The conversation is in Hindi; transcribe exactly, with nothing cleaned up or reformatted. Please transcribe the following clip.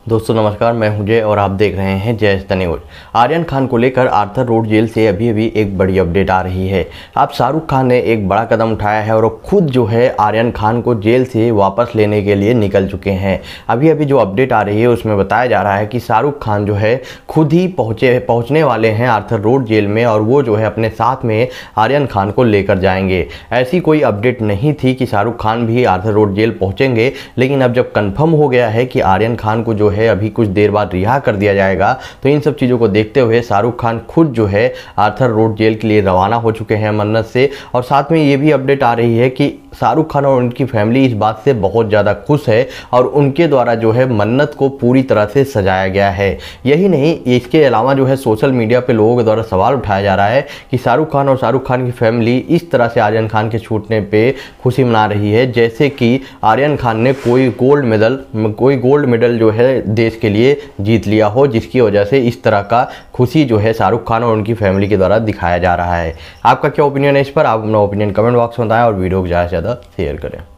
दोस्तों नमस्कार, मैं हूं जय और आप देख रहे हैं जय द न्यूज। आर्यन खान को लेकर आर्थर रोड जेल से अभी अभी एक बड़ी अपडेट आ रही है। अब शाहरुख खान ने एक बड़ा कदम उठाया है और खुद जो है आर्यन खान को जेल से वापस लेने के लिए निकल चुके हैं। अभी अभी जो अपडेट आ रही है उसमें बताया जा रहा है कि शाहरुख खान जो है खुद ही पहुँचे पहुँचने वाले हैं आर्थर रोड जेल में और वो जो है अपने साथ में आर्यन खान को लेकर जाएंगे। ऐसी कोई अपडेट नहीं थी कि शाहरुख खान भी आर्थर रोड जेल पहुँचेंगे, लेकिन अब जब कन्फर्म हो गया है कि आर्यन खान को जो है अभी कुछ देर बाद रिहा कर दिया जाएगा, तो इन सब चीज़ों को देखते हुए शाहरुख खान खुद जो है आर्थर रोड जेल के लिए रवाना हो चुके हैं मन्नत से। और साथ में ये भी अपडेट आ रही है कि शाहरुख खान और उनकी फैमिली इस बात से बहुत ज़्यादा खुश है और उनके द्वारा जो है मन्नत को पूरी तरह से सजाया गया है। यही नहीं, इसके अलावा जो है सोशल मीडिया पे लोगों के द्वारा सवाल उठाया जा रहा है कि शाहरुख खान और शाहरुख खान की फैमिली इस तरह से आर्यन खान के छूटने पे खुशी मना रही है जैसे कि आर्यन खान ने कोई गोल्ड मेडल कोई गोल्ड मेडल जो है देश के लिए जीत लिया हो, जिसकी वजह से इस तरह का खुशी जो है शाहरुख खान और उनकी फैमिली के द्वारा दिखाया जा रहा है। आपका क्या ओपिनियन है इस पर? आप अपना ओपिनियन कमेंट बॉक्स में बताएं और वीडियो को ज़्यादा से ज़्यादा शेयर करें।